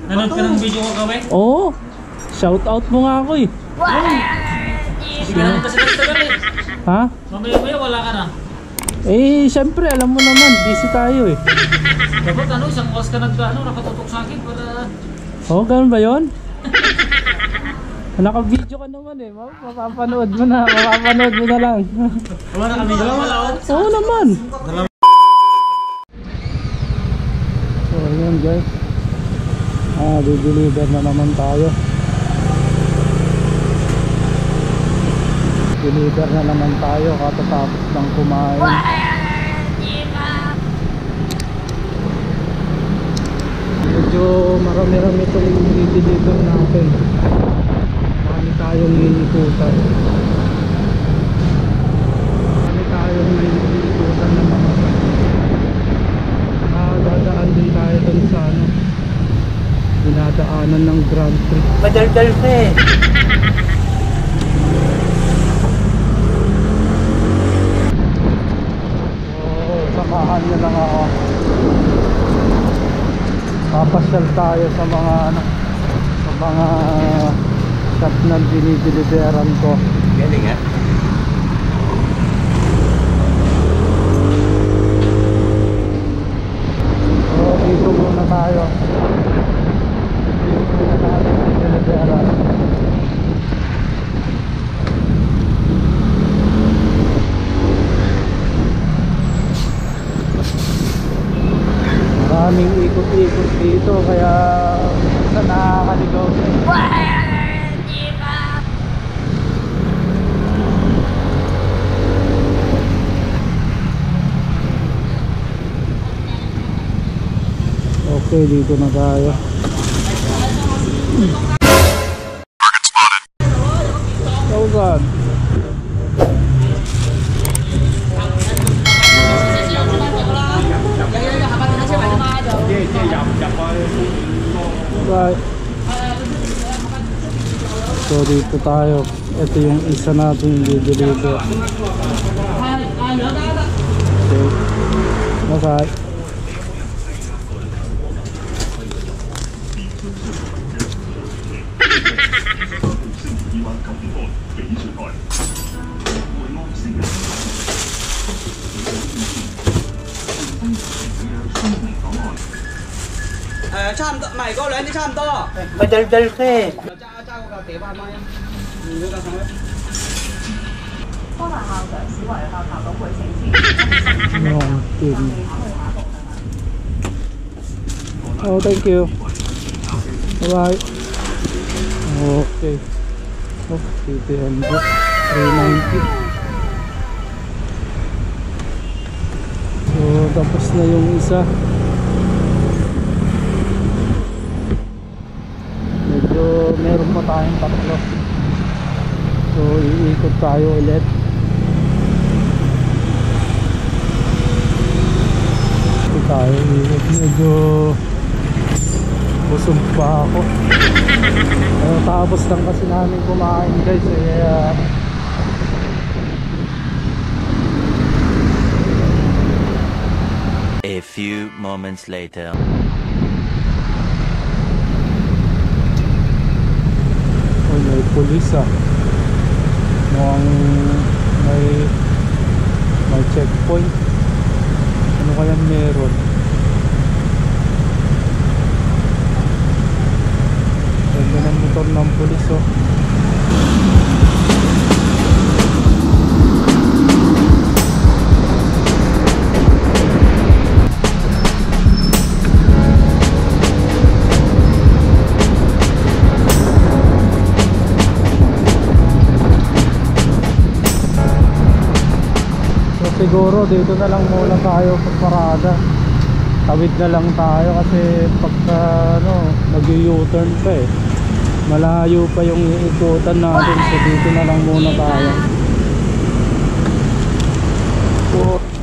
Nanood ka ng video ko kawin? Oo. Shout out mo nga ako eh. Hindi ka naman kasi nagtagal eh. Ha? Mamaya wala ka na. Eh, syempre, alam mo naman, busy tayo eh. Dapat isang oras ka nakatutok sa akin para... Oo, ganun ba yun? Naka-video ka naman eh. Mapapanood mo na lang. Wala na kami dalawa. Oo naman. So, ayun guys. Di-deliver na naman tayo. Deliver na naman tayo katatapos ng kumain. Medyo marami-rami itong i-deliver natin. Marami tayong iikutan. ng mga dadaan din tayo dun sa dinadaanan ng Grand Prix. Madaldal ka eh. Samahan nyo lang ako. Papasyal tayo sa mga shop na dinideliveran ko. Galing ha? So dito muna tayo. Dito muna tayo dinideliveran. Maraming ikot-ikot dito kaya sa nakakaligaw na. Okay, dito na tayo. So God. Right. So dito tayo. Ito yung isa natin i-deliver. Okay. Madaldal ka eh. Oh, thank you. Bye-bye. Okay. Oh, TTM 390. So, tapos na yung isa. Medyo meron pa tayong tatlo. So, iikot tayo ulit. Ikot tayo, iikot. Medyo busog pa ako. Tapos lang kasi namin kumain guys A few moments later. Oh, may pulis mukhang may checkpoint. Ano kaya meron? Ganda ng motor ng pulis siguro dito na lang muna tayo pagparada. Tawid na lang tayo kasi pagka nag-u-turn pa malayo pa yung iikutan natin, so dito na lang muna tayo. So,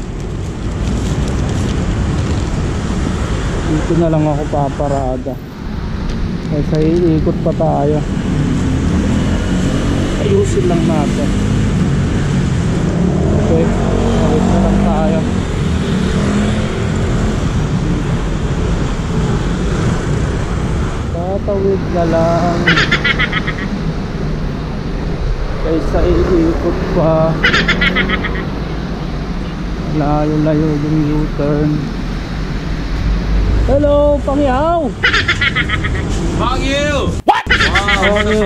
dito na lang ako paparada kasi iikot pa tayo. Ayusin lang natin. Okay, tawid na lang tayo. tatawid na lang kaysa iikot pa. Layo-layo yung U-turn. Hello, Pangyaw! Fuck you! What? Wow, Fuck you.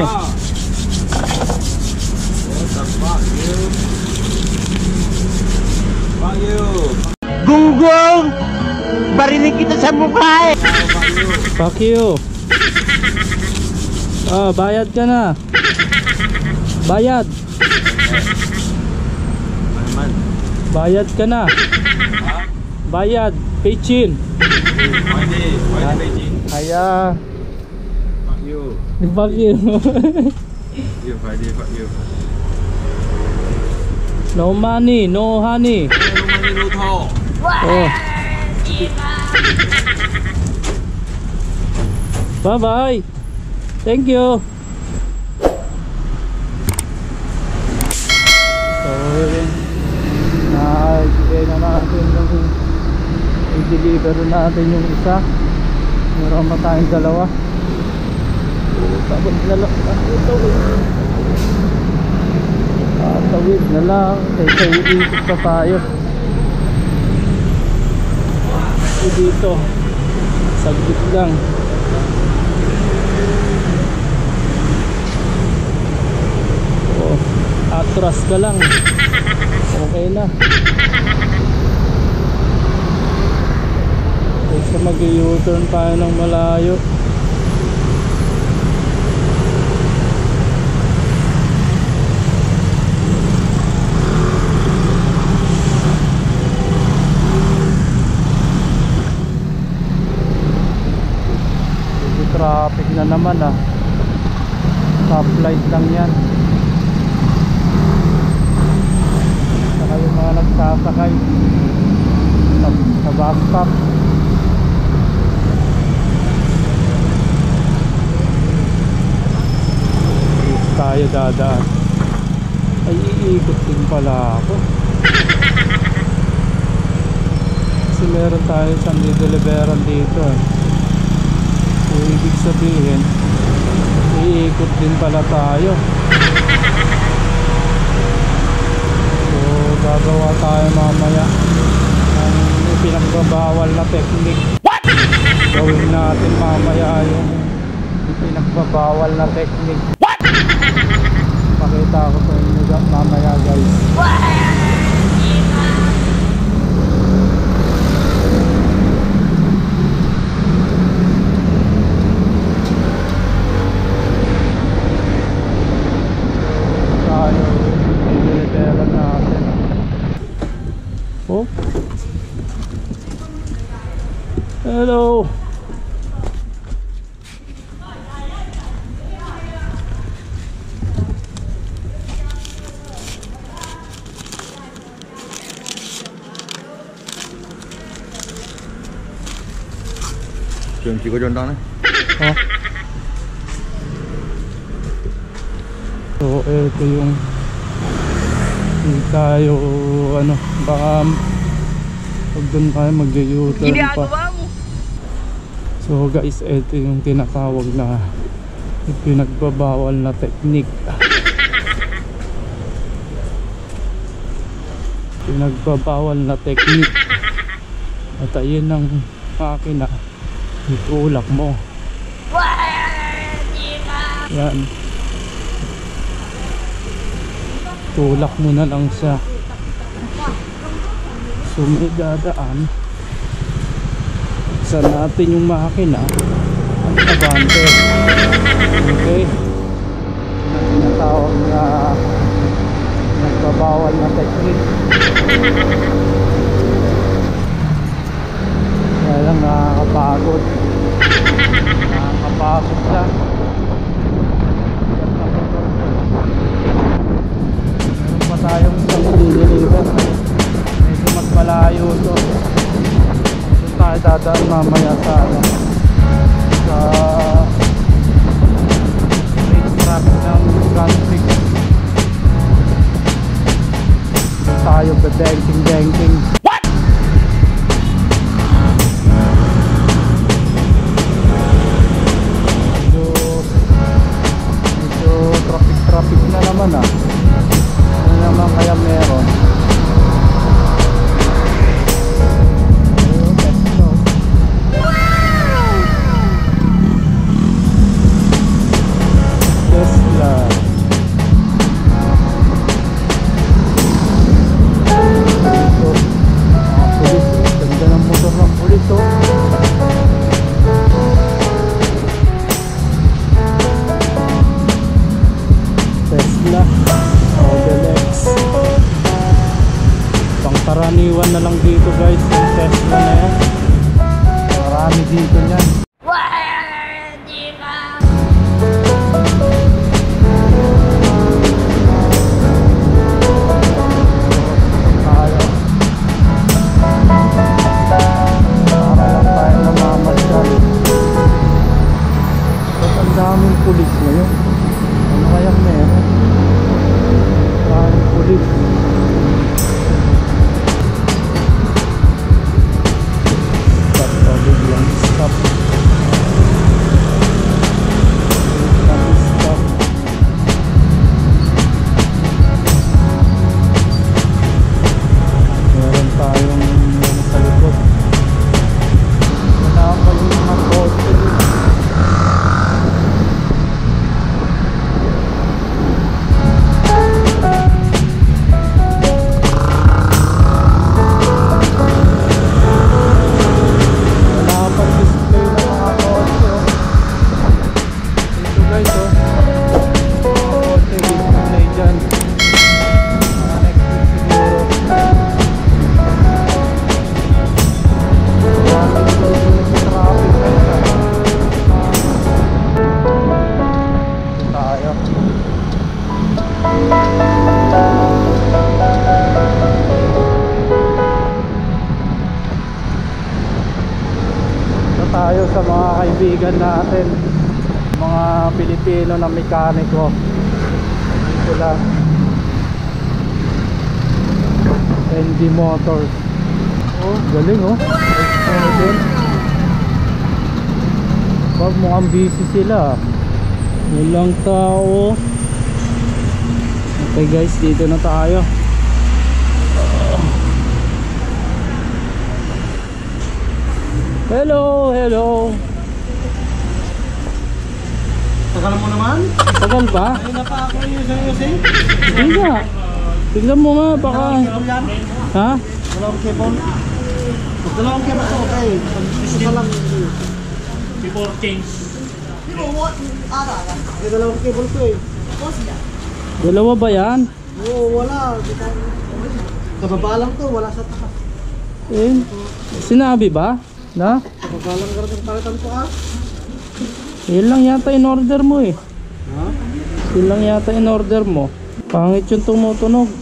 What the fuck, you? Fuck you! Gunggong! Barinig kita sa mukha eh! Fuck you! Ah, bayad ka na. Bayad. Bayad ka na. Bayad. Pichin. Why Beijing? Kaya. Fuck you. Fuck you. You Friday, fuck you. No money, no honey. No money, no talk. Oh. Bye bye. Thank you. So, naibigay na natin yung i-deliver natin yung isa. Meron pa tayong dalawa. Tapos na lang. Tawid na lang. Kaysa iikot pa tayo. Dito. Saglit lang. Oh, atras ka lang. Okay na. Kaysa mag-u-turn tayo ng malayo. Traffic na naman ah. Stoplight lang yan. Saka yung mga nagsasakay sa bus stop. Dito tayo dadaan. Ay, iikot din pala ako. Kasi meron tayo isang deliveran dito eh. So, ibig sabihin iikot din pala tayo. So gagawa tayo mamaya ng ipinagbabawal na technique. Gawin natin mamaya yung ipinagbabawal na technique. Pakita ko sa inyo mamaya guys. Oh. Hello. Trường chỉ có John đó đấy. Oh. So ito yung hindi tayo ano baka pag doon tayo mag-u-turn pa. So guys, ito yung tinatawag na ipinagbabawal na technique. Pinagbabawal na technique. At ayun ang makina, itulak mo. Yan, tulak mo na lang siya. So may dadaan. Sa natin yung makina ang abante. Okay, ang tinatawag na nagbabawal na technique. Kaya lang nakakapagod. Nakakapagod siya. Meron pa tayong isang deliver. Medyo mas malayo to. Doon tayo dadaan mamaya sa ano, sa racetrack ng country. Doon tayo bedenking. dito niyan. Daming pulis ngayon. Ano kayang meron? Daming pulis. Stop, biglang stop. Stop. Meron tayong sa likod. Wala pa yung mga kotse. Tayo sa mga kaibigan natin, mga Pilipino na mekaniko dito lang, ND Motors. Oh, galing oh. Pag mukhang busy sila, walang tao. Okay guys, dito na tayo. Hello, hello. Tagal mo naman? Tagal ba? Ay, na pa ako using. Hindi nga. Tignan mo nga, baka... Ha? Dalawang cable. Pag dalawang cable to, okay. Pag isa lang. Before change. May dalawang cable to eh. Dalawa ba yan? Oo, wala. Sa baba lang to, wala sa taas. Eh, sinabi ba? Na? Sa baba lang ka rin palitan to ah. Yun lang yata in order mo eh. Ha? Yun lang yata in order mo. Pangit yung tumutunog.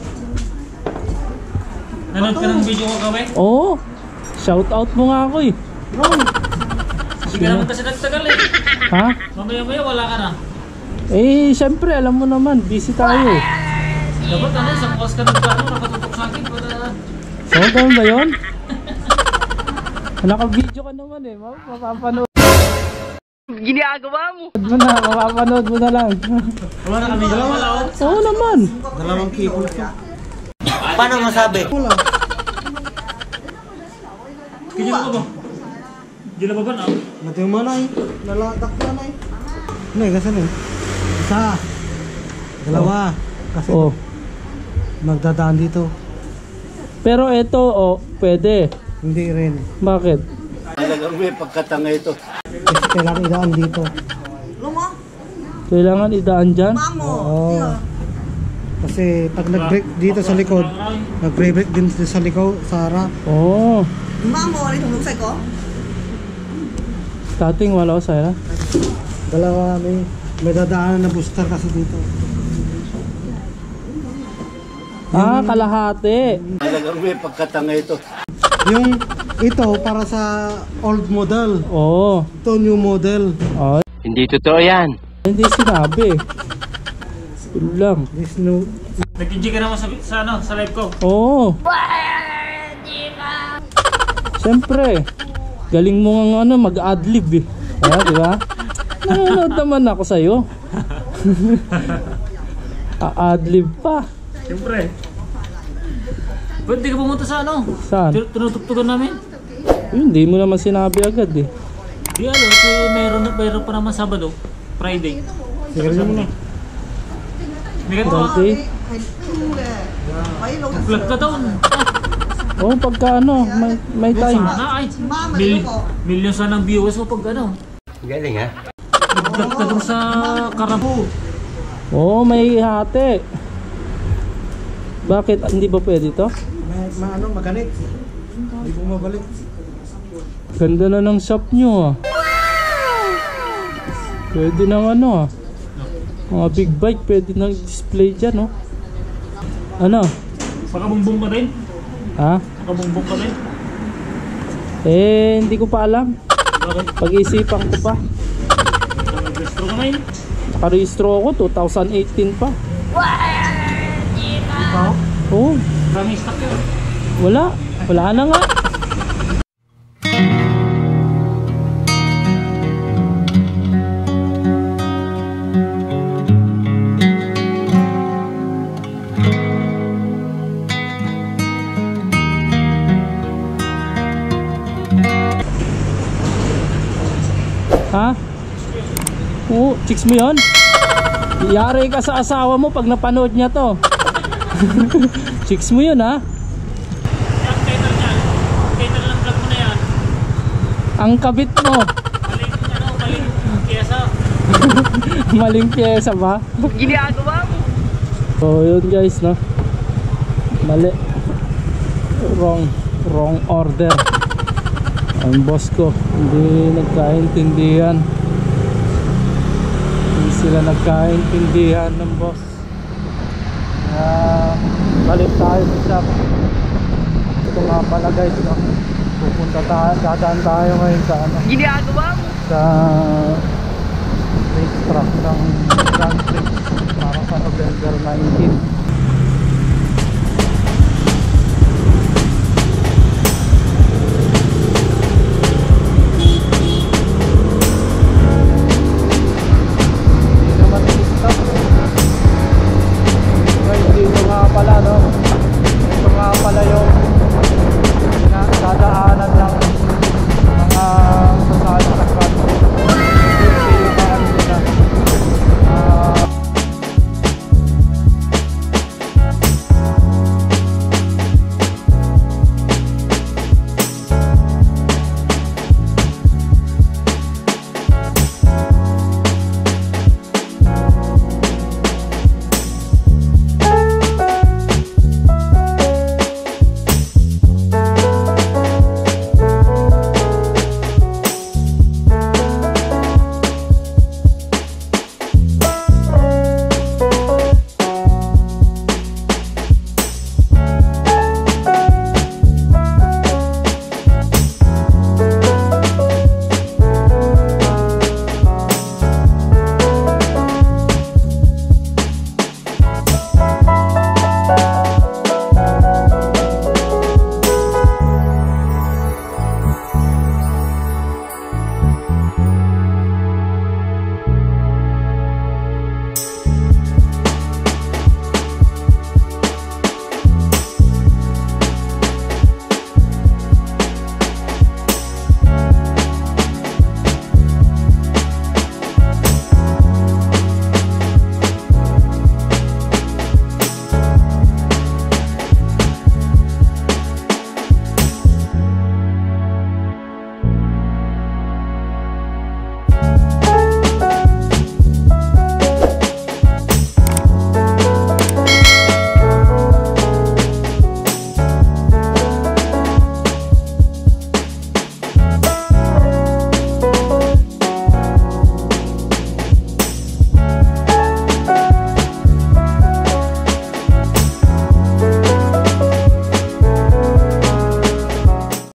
Nanood ka ng video ko kawin? Oo. Shout out mo nga ako eh. Hindi ka naman kasi nagtagal eh. Ha? Mamaya-maya wala ka na. Eh, syempre alam mo naman, busy tayo eh. Dapat ano, isang oras ka nakatutok sa akin para... Oo, ganun ba yun? Naka-video ka naman eh, mapapanood Ginagawa mo! mo na, mapapanood mo na lang. Wala na kami dalawa. Oo naman. Dalawang cable to. Paano masabi? Wala. Kaya mo ba? Hindi na ba ba na? Natin mo na eh. Nalatak na eh. Ano eh, kasi eh. Isa. Dalawa. Kasi Oh. magdadaan dito. Pero ito, oh, pwede. Hindi rin. Bakit? Talagang may pagkatanga ito. Kasi kailangan idaan dito. Kailangan idaan dyan? Oo. Kasi pag nag-brake dito sa likod, nag-brake din sa likod, sa harap. Oo. Mamo, ano itong lugsay ko? Dating wala ko sa'yo. Dalawa may dadaanan na booster kasi dito. Ah, kalahati. Talagang may pagkatanga ito. Yung ito para sa old model. Oo. Ito new model. Oh, Hindi totoo yan. hindi sinabi. Yun lang. This new. Nag-enjoy ka naman sa live ko. Oo. Siyempre. Galing mo nga ano, mag-adlib eh. Kaya, di ba? Nanonood naman ako sa'yo. A-adlib pa. Siyempre. Ba't di ka pumunta sa ano? Saan? Tinutugtugan namin? Hindi mo naman sinabi agad eh. Di ano, kasi mayroon pa naman Sabado, Friday. Sige rin mo na. Hindi ka to. Dati. Vlog ka daw. Oo, pagka ano, may time. Sana ay. Million sana ang viewers mo pag ano. Galing ha? Vlog ka dun sa Karabu. Oo, may hati. Bakit? Hindi ba pwede to? Ano, maganik. Hindi bumabalik. Ganda na ng shop nyo ah. Pwede ng ano ah. Mga big bike pwede nang display dyan oh. Ano? Pakabumbong ka din? Ha? Pakabumbong ka din? Eh hindi ko pa alam. Bakit? Pag-isipan ko pa. Nag-registro ka ngayon? Nakarehistro ako 2018 pa. Ikaw? Oo. Maraming stock yun. Wala na nga. Ha? Oo, chicks mo yun? Yari ka sa asawa mo pag napanood niya to. Chicks mo yun ha? Ang title niya. Ang title ng vlog mo na yan. Ang kabit mo. Maling pyesa. Maling pyesa ba? Ginagawa mo. So yun guys no. Mali. Wrong order. Ang boss ko hindi nagkaintindihan. Hindi sila nagkaintindihan ng boss. Balik tayo sa shop. Ito nga pala guys no. Pupunta tayo, dadaan tayo ngayon sa ano. Ginagawa mo. Sa racetrack ng Grand Prix para sa November 19.